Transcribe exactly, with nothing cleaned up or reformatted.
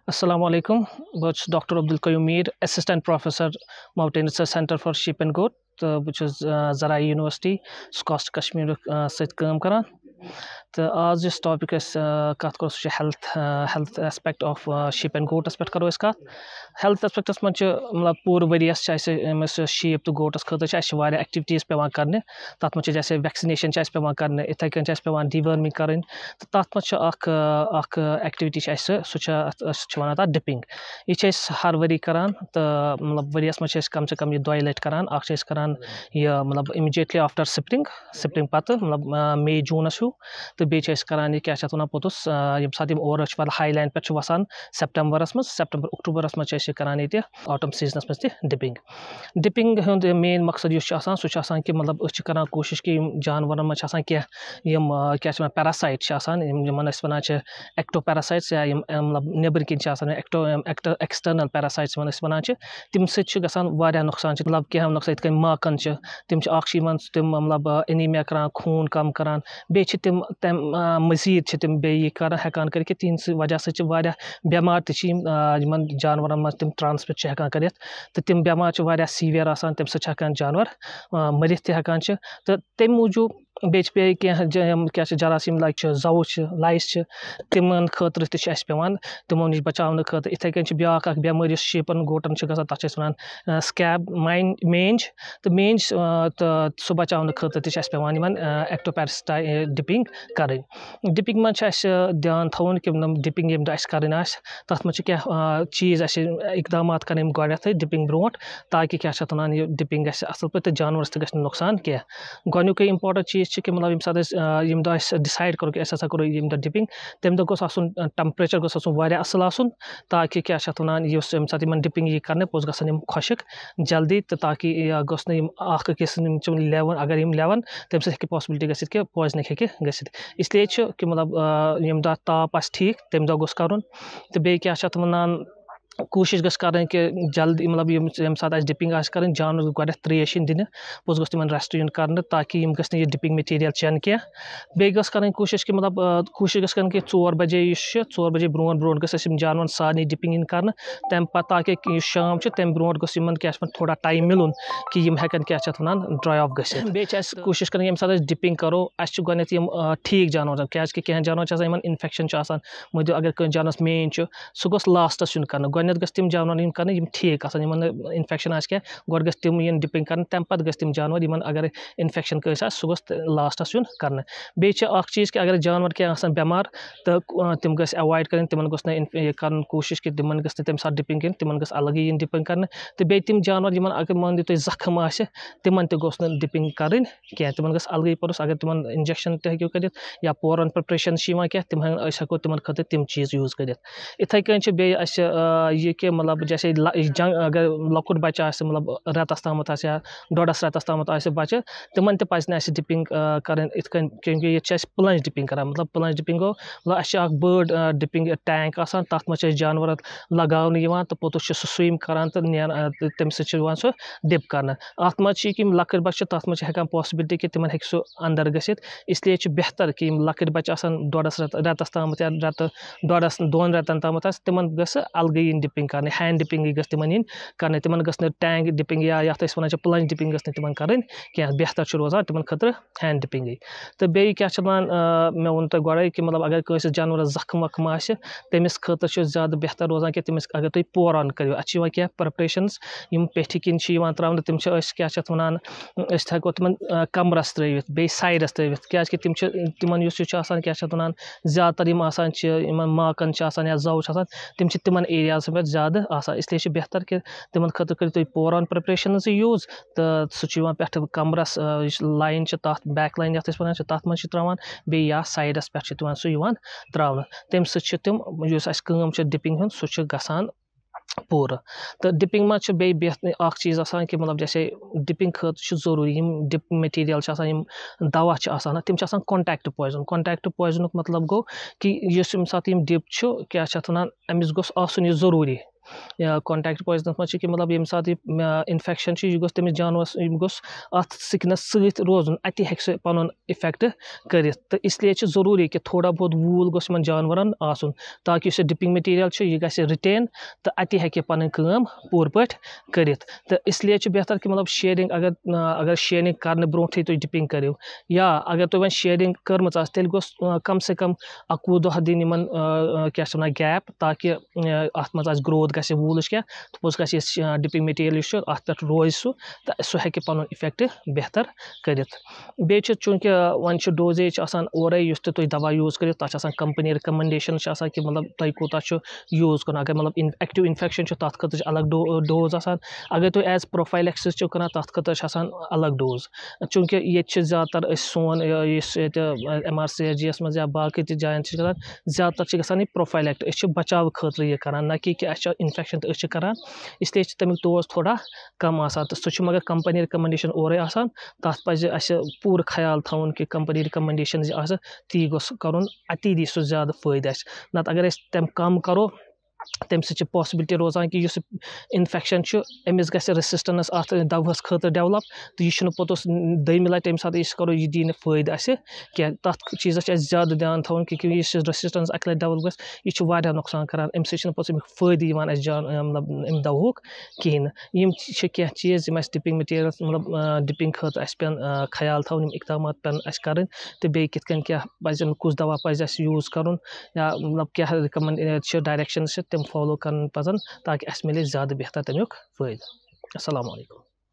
Assalamu alaikum. Bhai Doctor Abdul Qayyum Mir, Assistant Professor, Mountain Research Center for Sheep and Goat, uh, which is uh, Zarai University, Coast Kashmir uh, सहित काम करान तो आज इस topic कत करो सह health health aspect of sheep and goats पे करो कत हेल्थ एस्पेक्टस मन मतलब पूरे वरियस अमिस शीप तो गोटस खतर एक्टिविटीज़ पेवान करने तथ मन जैसे वैक्सीनेशन पेवान करने इथे कन पेवान डिवर्मिंग कर तो तथ मन एक्टिविटी सह वन तथ डिपिंग यह हर वरी करान तो मतलब वरियस मन कम से कम यह दो लट करान करान यह मतलब इमिजिएटली आफ्टर स्प्रिंग स्प्रिंग पत मतलब मे जूनस हूँ तो बेच करान क्या वन पोतुस ये सात ओवर हाई लाइन पे वसान सेप्टेम्बरस मज सेप्टेम्बर अक्टूबरस मज करान ये ऑटम सीजनस मज डिपिंग डिपिंग हुंद मेन मकसद सह कि मतलब करान कोशिश कि जानवर मज कह क्या पैरासाइट वन एक्टो पैरासाइट्स या मतलब नेबर किन एक्टो एक्सटर्नल पैरासाइट्स वन तम सत्य नुकसान मतलब क्या नुकसान ये माकन तम तम मतलब एनीमिया करान खून कम करान बे तम तम मजीद तम बे हेकान कर तिहद वजह सह बेमार तम जानवर मज तम ट्रांसमिट हेकान कर तो तम बेमार सीवियर आसान तम सत्य जानवर मरित हेकान तो तम मूजूब बे क्या क्या जरासीम लाइक जव लाइस तिमन खतर पेवान तिमो नश बचाव खतर इथे कन ब्या बेमार शीपन गोटन तथ वन स्कैब माइन मेंज तो मेंज तो सह बचाव खतर पेवान एक्टोपैरासाइट डिपिंग कर डिपिंग मज ध्यान थवन कि डिपिंग ये कर तथ मज क्या चीज़ इकदाम कर गए डिपिंग ब्रो ताकि क्या वन यह डिपिंग असल पे जानवर तक नुकसान कह गोक इंपॉर्टेंट चीज़ कि मतलब ये साथ यम डिसाइड करो कि अस करो यम डिपिंग तम दह गोस टेम्परेचर गोस असल आसन ताकि क्या वन यम साथ डिपिंग यी कर पोज गन खुशक जल्दी तो ताकि गोस अकिस लेवन अगर यम लेवन तम सह पॉसिबिलिटी गि कि पॉइजनिंग हे गि इसलिए कि मतलब यम दह ताप ठीक तम दह गोस कर तो बे क्या वन कोशिश गस कर कि जल्दी मतलब यम साथ डिपिंग कर जानवर गो त्रेश दिन पोज गोस तिमन रेस्ट यून कर ताकि यम गस यह डिपिंग मटीरियल चेन कह बे गस कर कोशिश कि मतलब कोशिश गस कर कि चोर बजे चोर बजे ब्रो ब्रो गस जानवर सारे डिपिंग इन कर तम पत् ताकि शाम तम ब्रो गस क्या थोड़ा टाइम मिलून कि यम हेकन क्या वन ड्राई ऑफ गसित बे कोशिश कर यम साथ डिपिंग करो अस यम ठीक जानवर क्या कह जानवर इन्फेक्शन मो अगर कह जानवर मेन सह गोस लास्टस यून कर गो गस तम जानवर इन कर ठीक इन्फेक्शन आ क्या गो गस तम इन डिपिंग कर तम पत् गस तम जानवर अगर इन्फेक्शन कस सह गोस लास्टस यून कर बे चीज़ कि अगर जानवर क्या बेमार तो तम गस अवॉइड कर तिमन गोस कर कोशिश कि तिमन गस तम साथ डिपिंग कर तिमन गस अलग इन डिपिंग कर तो बे तम जानवर इन अगर मान तुम जख्म आ तिमन तह गोस डिपिंग कर क्या तिमन गस अलग पोरस अगर तिमन इंजेक्शन तू कर या पोरन प्रिपरेशन क्या तिम हेको तिमन खतर तम चीज़ यूज कर इथे कन बे यह कि मतलब जैसे जंग अगर लकुट बच्चा मतलब रतस तम या डोडस रतस तम बच्चे तिमन तज डिपिंग कर क्योंकि ये प्लंज डिपिंग कर मतलब प्लंज डिपिंग गो मतलब बड़ डिपिंग टैंक तथ मज जानवर लगान तो पोतुस सह स्विम कर तो तम सह डिप कर अत मज लकट बच्चे तथ मज हेकान पॉसिबिलिटी कि तिमन हे सह अंदर गसित इसलिए बेहतर कि लकट बच्चे डोडस रतस तम या रत डोडस दोन रतन तम तिमन गस अलग इन डिपिंग कर हैंड डिपिंग गस तिमन इन कर तिमन गस टैंक डिपिंग या ये वन प्लंज डिपिंग गस तिमन कर बेहतर रोजान तिमन खतर हैंड डिपिंग तो बे क्या वन मे वो तुम गए कि मतलब अगर कंस जानवर जख्म वख्म आ तमिस खतर ज़्यादा बेहतर रोजान कि तमिस अगर तुम पोरन करो अ क्या प्रिपरेशंस पेठी किन त्र तम क्या वन हेको तिमन कमरस त्रवित बे साइडस त्रवित क्या तम तिमन क्या वन ज़्यादातर माकन या जव तम तिमन एरियाज पे ज़्यादा आसान इसलिए बेहतर कि तिमन खतर करो तुम पोरन प्रिपरेशन यूज तो सह पे कमरस लाइन तथ बैक लाइन ये वन तथ मज त्रावान बे या साइडस पे सह त्र तम सह तम डिपिंग हूँ सह गसान पूरा तो डिपिंग मज बे चीज़ आसान कि मतलब जैसे डिपिंग खतर जरूरी डिप मटीरियल दवा तम कॉन्टैक्ट पॉइजन कॉन्टैक्ट पॉइजन मतलब गो कि इस सात डिप क्या वन अमिस गोस आसन यह जरूरी या कॉन्टैक्ट पॉइजनस मज कि मतलब ये सात इन्फेक्शन यह गोस तमिस जानवरस यह गोस अत सिकनस सत रोजन अति हेक सह पनुन इफेक्ट करित तो इसलिए ज़रूरी कि थोड़ा बहुत वूल गोस यमन जानवरन आसुन ताकि यह डिपिंग मटीरियल यह गस रिटेन तो अति हेक पन काम पूर पट करित तो इसलिए बेहतर कि मतलब शेयरिंग अगर अगर शेयरिंग करने ब्रोथै तुम डिपिंग करो या अगर तुम वन शेयरिंग कर्मच आस तेल गोस कम से कम अकवु दह दिन यमन क्या वन गैप ताकि अत मज आस ग्रोथ गस वूलच क्या पोस गस डिपिंग मटीरियल अत पे रोज सह तो सह हेक पनुन इफेक्ट बेहतर करित बे चूंकि वन डोजेज आसान ओरे युस ते तुम दवा यूज करो तथ आसान कंपनी रिकमेंडेशन कि मतलब तुम कूता यूज कर अगर मतलब एक्टिव इन्फेक्शन तथ खतर अलग डो डोज आसान अगर तुम एज प्रोफाइलेक्सिस कर तथ खतर आसान अलग डोज चूंकि ये ज़्यादातर सोन M R C H G S मज या बाकी जायन ज़्यादातर गसान प्रोफाइलेक्ट बचाव खतर यह कर ना कि इन्फेक्शन तो करान इसलिए तमिक डोज थोड़ा कम आसान तो सह मगर कंपनी रिकमेंडेशन ओरे आसान तथ पज पूर ख्याल थवन कि कंपनी रिकमेंडेशन ती गोस करुन अति दी सह ज़्यादा फायदा नत अगर तम कम करो तम सह पॉसिबिलिटी रोजान कि इन्फेक्शन अमिस गस रेसिस्टेंस अत दवहस खतर डेवलप तो यह पोतुस दम लटि तम सात करो यह दी फायद क्या तथ चीज़ ज़्यादा ध्यान थवन कि रेसिस्टेंस अक लटि डेवलप गस यह नुकसान करान अम सह फायद जान मतलब अम दवहुक कहें यम कह चीज़ डिपिंग मटीरियल मतलब डिपिंग खतर पेन ख्याल थवन इकदाम पेन कर तो बे कित क्या पजन कुछ दवा पज यूज कर या मतलब क्या रिकमेंड डायरेक्शन तम फॉलो कर पजन ताकि अस मिले ज़्यादा बेहतर तमिक फायदा। अस्सलाम वालेकुम।